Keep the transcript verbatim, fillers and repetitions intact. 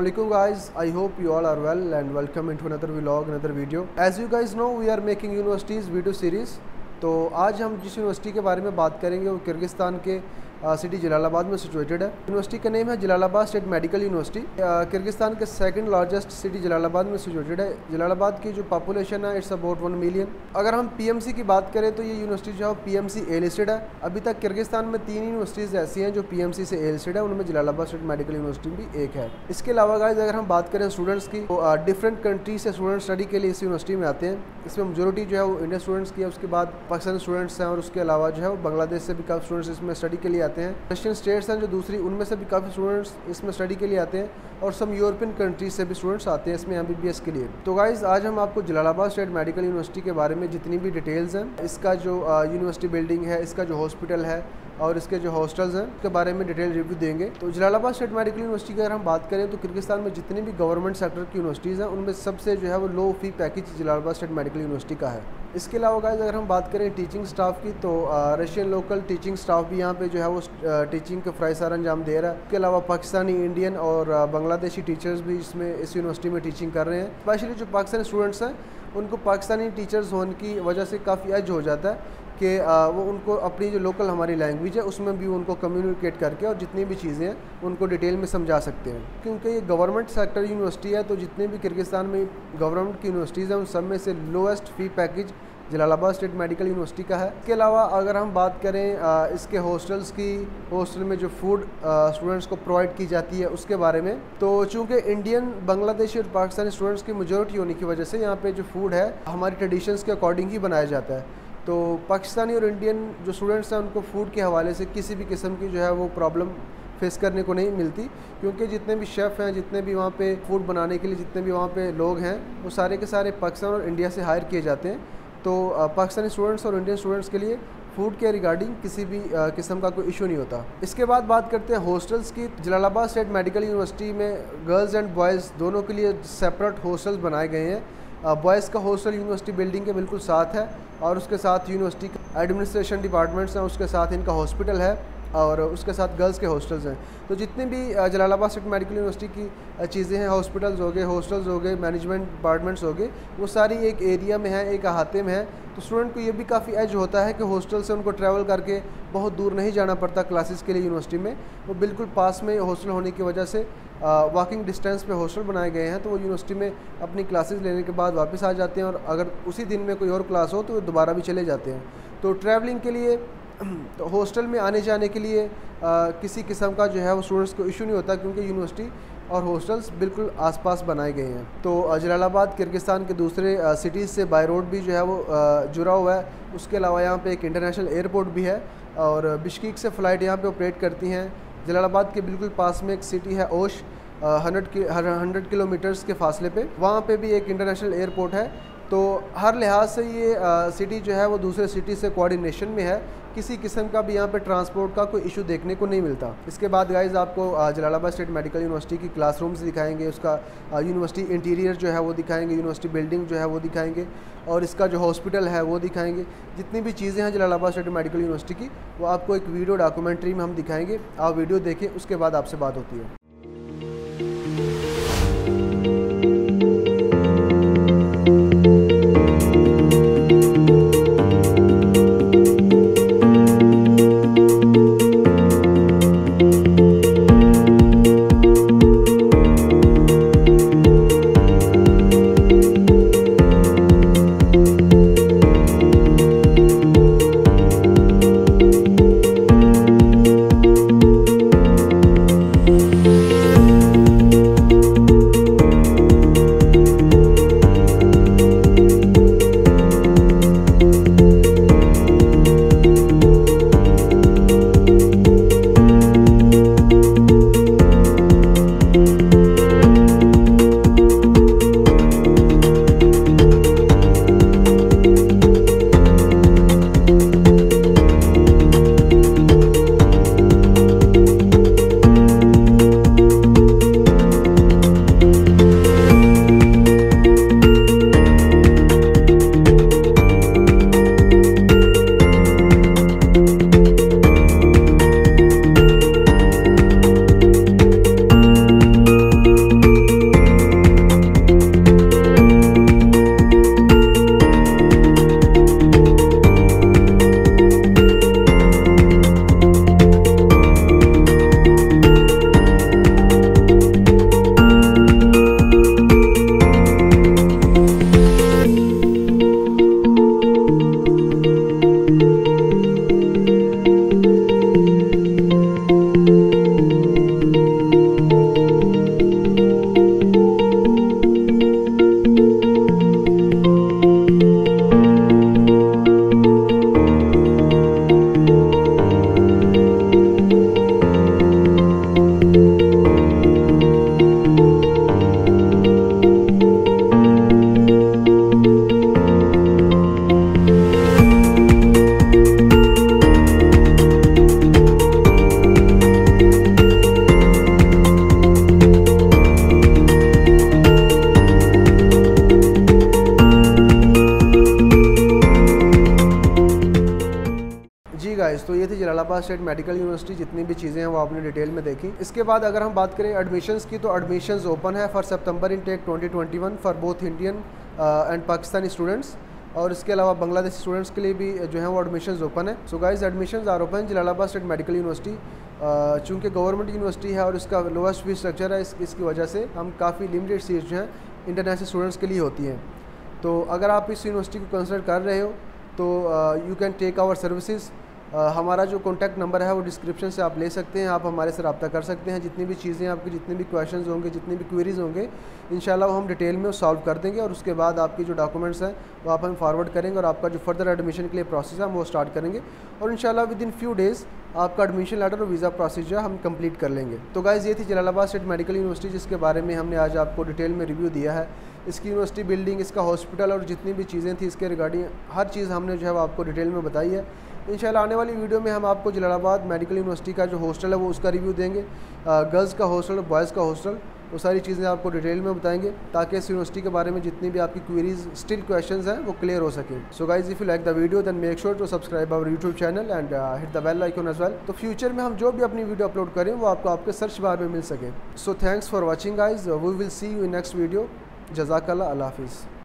Assalamualaikum guys, I hope you all are well and welcome into another vlog, another video. As you guys know, we are making universities video series. तो आज हम जिस university के बारे में बात करेंगे वो किर्गिस्तान के सिटी जलालाबाद में सिचुएटेड है। यूनिवर्सिटी का नेम है Jalalabad state medical university. Kyrgyzstan के सेकंड लार्जेस्ट सिटी जलालाबाद में सिचुएटेड है। जलालाबाद की जो पॉपुलेशन है इट्स अबाउट वन मिलियन। अगर हम पीएमसी की बात करें तो ये यूनिवर्सिटी जो है पीएमसी ए लिस्टेड है। अभी तक किर्गिस्तान में तीन यूनिवर्सिटीज़ ऐसी हैं जो पीएमसी से ए लिस्टेड है, उनमें जलालाबाद स्टेट मेडिकल यूनिवर्सिटी भी एक है। इसके अलावा गाइस अगर हम बात करें स्टूडेंट्स की तो डिफरेंट कंट्री से स्टूडेंट स्टडी के लिए इस यूनिवर्सिटी में आते हैं। इसमें मेजोरिटी जो है वो इंडियन स्टूडेंट्स की है, उसके बाद पाकिस्तानी स्टूडेंट्स हैं और उसके अलावा जो है वो बांग्लादेश से भी काफ़ी स्टूडेंट्स इसमें स्टडी के लिए आते हैं। रशियन स्टेट्स हैं जो दूसरी, उनमें से भी काफ़ी स्टूडेंट्स इसमें स्टडी के लिए आते हैं और सम यूरोपियन कंट्रीज से भी स्टूडेंट्स आते हैं इसमें एमबीबीएस के लिए। तो गाइज आज हम आपको जलालाबाद स्टेट मेडिकल यूनिवर्सिटी के बारे में जितनी भी डिटेल्स हैं, इसका जो यूनिवर्सिटी बिल्डिंग है, इसका जो हॉस्पिटल है और इसके जो हॉस्टल्स हैं उसके बारे में डिटेल रिव्यू देंगे। तो जलालाबाद स्टेट मेडिकल यूनिवर्सिटी की अगर हम बात करें तो किर्गिस्तान में जितनी भी गवर्नमेंट सेक्टर की यूनिवर्सिटीज़ हैं उनमें सबसे जो है वो low fee package Jalalabad state medical university का है। इसके अलावा गाइस अगर हम बात करें टीचिंग स्टाफ की तो रशियन लोकल टीचिंग स्टाफ भी यहाँ पे जो है वो टीचिंग के फ़राइज़ अंजाम दे रहा है। इसके अलावा पाकिस्तानी, इंडियन और बांग्लादेशी टीचर्स भी इसमें इस यूनिवर्सिटी में टीचिंग कर रहे हैं। स्पेशली जो पाकिस्तानी स्टूडेंट्स हैं उनको पाकिस्तानी टीचर्स होने की वजह से काफ़ी एज हो जाता है कि वो उनको अपनी जो लोकल हमारी लैंग्वेज है उसमें भी उनको कम्युनिकेट करके और जितनी भी चीज़ें हैं उनको डिटेल में समझा सकते हैं। क्योंकि ये गवर्नमेंट सेक्टर यूनिवर्सिटी है तो जितने भी किर्गिस्तान में गवर्नमेंट की यूनिवर्सिटीज़ हैं उन सब में से lowest fee package Jalalabad state medical university का है। इसके अलावा अगर हम बात करें आ, इसके हॉस्टल्स की, हॉस्टल में जो फूड स्टूडेंट्स को प्रोवाइड की जाती है उसके बारे में, तो चूँकि इंडियन, बांग्लादेशी और पाकिस्तानी स्टूडेंट्स की मेजॉरिटी होने की वजह से यहाँ पे जो फूड है हमारी ट्रेडिशंस के अकॉर्डिंग ही बनाया जाता है। तो पाकिस्तानी और इंडियन जो स्टूडेंट्स हैं उनको फूड के हवाले से किसी भी किस्म की जो है वो प्रॉब्लम फेस करने को नहीं मिलती, क्योंकि जितने भी शेफ़ हैं, जितने भी वहाँ पे फूड बनाने के लिए जितने भी वहाँ पे लोग हैं वो सारे के सारे पाकिस्तान और इंडिया से हायर किए जाते हैं। तो पाकिस्तानी स्टूडेंट्स और इंडियन स्टूडेंट्स के लिए फूड के रिगार्डिंग किसी भी किस्म का कोई इशू नहीं होता। इसके बाद बात करते हैं हॉस्टल्स की। जलालाबाद स्टेट मेडिकल यूनिवर्सिटी में गर्ल्स एंड बॉयज़ दोनों के लिए सेपरेट हॉस्टल्स बनाए गए हैं। बॉयज़ का हॉस्टल यूनिवर्सिटी बिल्डिंग के बिल्कुल साथ है और उसके साथ यूनिवर्सिटी का एडमिनिस्ट्रेशन डिपार्टमेंट्स हैं, उसके साथ इनका हॉस्पिटल है और उसके साथ गर्ल्स के हॉस्टल्स हैं। तो जितने भी जलालाबाद स्टेट मेडिकल यूनिवर्सिटी की चीज़ें हैं, हॉस्पिटल्स हो गए, हॉस्टल्स हो गए, मैनेजमेंट डिपार्टमेंट्स हो गए, वो सारी एक एरिया में है, एक अहाते में है। तो स्टूडेंट को ये भी काफ़ी एज होता है कि हॉस्टल से उनको ट्रैवल करके बहुत दूर नहीं जाना पड़ता क्लासेस के लिए यूनिवर्सिटी में। वो बिल्कुल पास में हॉस्टल होने की वजह से वॉकिंग डिस्टेंस पे हॉस्टल बनाए गए हैं। तो वो यूनिवर्सिटी में अपनी क्लासेस लेने के बाद वापस आ जाते हैं और अगर उसी दिन में कोई और क्लास हो तो वो दोबारा भी चले जाते हैं। तो ट्रैवलिंग के लिए तो हॉस्टल में आने जाने के लिए आ, किसी किस्म का जो है वो स्टूडेंट्स को इशू नहीं होता, क्योंकि यूनिवर्सिटी और हॉस्टल्स बिल्कुल आसपास बनाए गए हैं। तो जलालाबाद किर्गिस्तान के दूसरे सिटीज़ से बाय रोड भी जो है वो आ, जुड़ा हुआ है। उसके अलावा यहाँ पे एक इंटरनेशनल एयरपोर्ट भी है और बिश्केक से फ़्लाइट यहाँ पे ऑपरेट करती हैं। जलालाबाद के बिल्कुल पास में एक सिटी है ओश, हंड्रेड की हंड्रेड किलोमीटर्स के फासले पे, वहाँ पे भी एक इंटरनेशनल एयरपोर्ट है। तो हर लिहाज से ये आ, सिटी जो है वो दूसरे सिटी से कोऑर्डिनेशन में है। किसी किस्म का भी यहाँ पे ट्रांसपोर्ट का कोई इशू देखने को नहीं मिलता। इसके बाद गाइज आपको जलालाबाद स्टेट मेडिकल यूनिवर्सिटी की क्लासरूम्स दिखाएंगे, उसका यूनिवर्सिटी इंटीरियर जो है वो दिखाएंगे, यूनिवर्सिटी बिल्डिंग जो है वो दिखाएंगे और इसका जो हॉस्पिटल है वो दिखाएंगे। जितनी भी चीज़ें हैं जलालाबाद स्टेट मेडिकल यूनिवर्सिटी की वो आपको एक वीडियो डॉक्यूमेंट्री में हम दिखाएँगे। आप वीडियो देखें, उसके बाद आपसे बात होती है। तो ये थी जलालाबाद स्टेट मेडिकल यूनिवर्सिटी, जितनी भी चीज़ें हैं वो आपने डिटेल में देखी। इसके बाद अगर हम बात करें एडमिशन्स की, तो एडमिशन्स ओपन है for September intake twenty twenty one for both Indian and Pakistani students, और इसके अलावा बांग्लादेशी स्टूडेंट्स के लिए भी जो है वो एडमिशन्स ओपन है। So guys admissions are open Jalalabad state medical university. चूँकि गवर्नमेंट यूनिवर्सिटी है और इसका लोएस्ट फीस स्ट्रक्चर है, इस, इसकी वजह से हम काफ़ी लिमिटेड सीट्स जो हैं इंटरनेशनल स्टूडेंट्स के लिए होती हैं। तो अगर आप इस यूनिवर्सिटी को कंसिडर कर रहे हो तो you can take our services. हमारा जो कॉन्टैक्ट नंबर है वो डिस्क्रिप्शन से आप ले सकते हैं, आप हमारे से रब्ता कर सकते हैं। जितनी भी चीज़ें आपकी, जितने भी क्वेश्चंस होंगे, जितनी भी क्वेरीज़ होंगे, इंशाल्लाह वो हम डिटेल में सॉल्व कर देंगे, और उसके बाद आपकी जो डॉक्यूमेंट्स हैं वो आप हम फॉरवर्ड करेंगे और आपका जो फर्दर एडमिशन के लिए प्रोसेस है हम वो स्टार्ट करेंगे, और इंशाल्लाह विद इन फ्यू डेज़ आपका एडमिशन लेटर और वीज़ा प्रोसीजर हम कंप्लीट कर लेंगे। तो गाइज़ ये थी जलालाबाद स्टेट मेडिकल यूनिवर्सिटी, जिसके बारे में हमने आज आपको डिटेल में रिव्यू दिया है। इसकी यूनिवर्सिटी बिल्डिंग, इसका हॉस्पिटल और जितनी भी चीज़ें थी इसके रिगार्डिंग हर चीज़ हमने जो है वो आपको डिटेल में बताई है। इंशाल्लाह आने वाली वीडियो में हम आपको जलालाबाद मेडिकल यूनिवर्सिटी का जो हॉस्टल है वो उसका रिव्यू देंगे, गर्ल्स का हॉस्टल, बॉयज़ का हॉस्टल, वो सारी चीज़ें आपको डिटेल में बताएंगे, ताकि इस यूनिवर्सिटी के बारे में जितनी भी आपकी क्वेरीज स्टिल क्वेश्चंस हैं वो क्लियर हो सकें। So guys if you like the video then make sure to subscribe our YouTube channel and hit the bell icon as well. तो फ्यूचर में हम जो भी अपनी वीडियो अपलोड करें वो आपको आपके सर्च बार में मिल सके। So thanks for watching guys, we will see you in next video. जज़ाकल्लाह, अल्लाह हाफिज़।